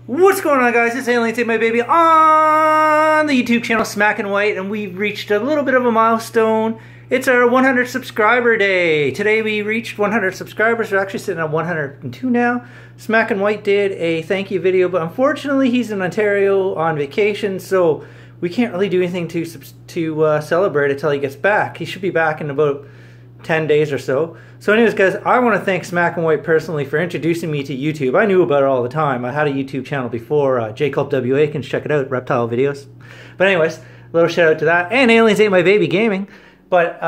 What's going on, guys? It's Aliens Ate My Baby on the YouTube channel Smack and White, and we've reached a little bit of a milestone. It's our 100 subscriber day. Today we reached 100 subscribers. We're actually sitting at 102 now. Smack and White did a thank you video, but unfortunately he's in Ontario on vacation, so we can't really do anything to celebrate it until he gets back. He should be back in about 10 days or so. So anyways, guys, I want to thank Smack and White personally for introducing me to YouTube. I knew about it all the time. I had a YouTube channel before, JCulpWA, can check it out, reptile videos. But anyways, a little shout out to that. And Aliens Ate My Baby Gaming. But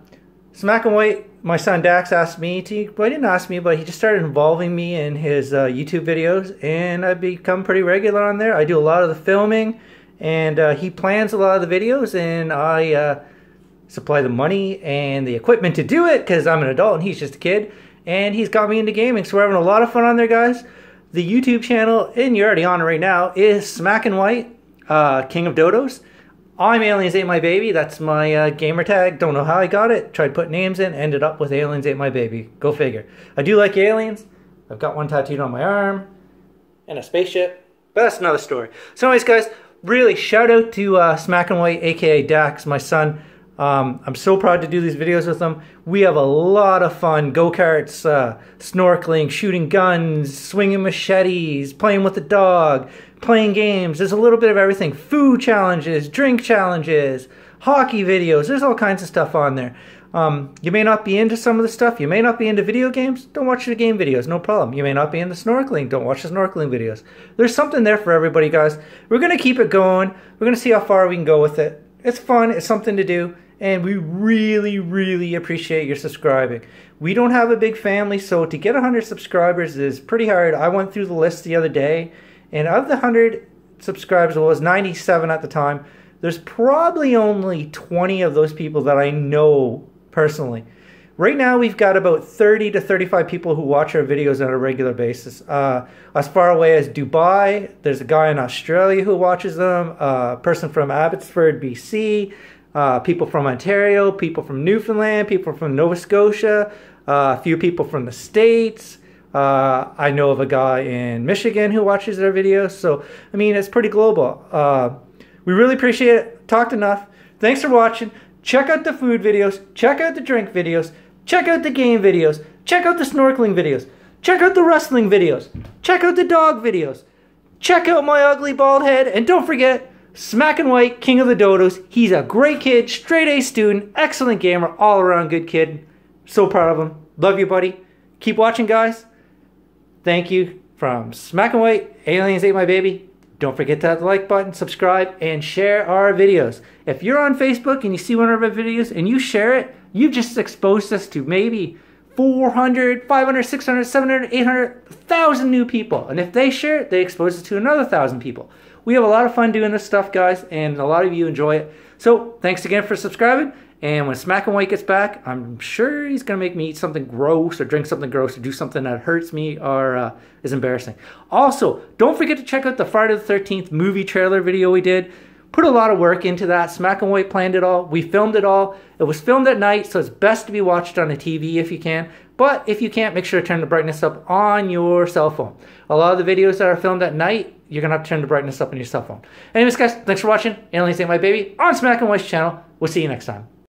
Smack and White, my son Dax asked me to, well, he didn't ask me, but he just started involving me in his YouTube videos. And I've become pretty regular on there. I do a lot of the filming, and he plans a lot of the videos, and I supply the money and the equipment to do it because I'm an adult and he's just a kid, and he's got me into gaming, so we're having a lot of fun on there, guys. The YouTube channel, and you're already on it right now, is Smack and White, King of Dodos. I'm Aliens Ate My Baby. That's my gamer tag. Don't know how I got it. Tried putting names in, ended up with Aliens Ate My Baby. Go figure. I do like aliens. I've got one tattooed on my arm and a spaceship, but that's another story. So anyways, guys, really shout out to Smack and White, aka Dax, my son. I'm so proud to do these videos with them. We have a lot of fun. Go-karts, snorkeling, shooting guns, swinging machetes, playing with the dog, playing games. There's a little bit of everything. Food challenges, drink challenges, hockey videos. There's all kinds of stuff on there. You may not be into some of the stuff. You may not be into video games. Don't watch the game videos. No problem. You may not be into snorkeling. Don't watch the snorkeling videos. There's something there for everybody, guys. We're going to keep it going. We're going to see how far we can go with it. It's fun. It's something to do. And we really, really appreciate your subscribing. We don't have a big family, so to get 100 subscribers is pretty hard. I went through the list the other day, and of the 100 subscribers, well, it was 97 at the time, there's probably only 20 of those people that I know personally. Right now, we've got about 30 to 35 people who watch our videos on a regular basis. As far away as Dubai, there's a guy in Australia who watches them, a person from Abbotsford, BC, people from Ontario, people from Newfoundland, people from Nova Scotia, a few people from the States. I know of a guy in Michigan who watches our videos. So, I mean, it's pretty global. We really appreciate it. Talked enough. Thanks for watching. Check out the food videos. Check out the drink videos. Check out the game videos. Check out the snorkeling videos. Check out the wrestling videos. Check out the dog videos. Check out my ugly bald head. And don't forget, Smack and White, King of the Dodos. He's a great kid, straight A student, excellent gamer, all around good kid. So proud of him. Love you, buddy. Keep watching, guys. Thank you from Smack and White, Aliens Ate My Baby. Don't forget to hit the like button, subscribe, and share our videos. If you're on Facebook and you see one of our videos and you share it, you've just exposed us to maybe 400, 500, 600, 700, 800, 1,000 new people. And if they share it, they expose it to another 1,000 people. We have a lot of fun doing this stuff, guys, and a lot of you enjoy it. So thanks again for subscribing. And when Smack and White gets back, I'm sure he's going to make me eat something gross or drink something gross or do something that hurts me or is embarrassing. Also, don't forget to check out the Friday the 13th movie trailer video we did. Put a lot of work into that. Smack and White planned it all. We filmed it all. It was filmed at night, so it's best to be watched on a TV if you can. But if you can't, make sure to turn the brightness up on your cell phone. A lot of the videos that are filmed at night, you're going to have to turn the brightness up on your cell phone. Anyways, guys, thanks for watching. Aliens Ate My Baby on Smack and White's channel. We'll see you next time.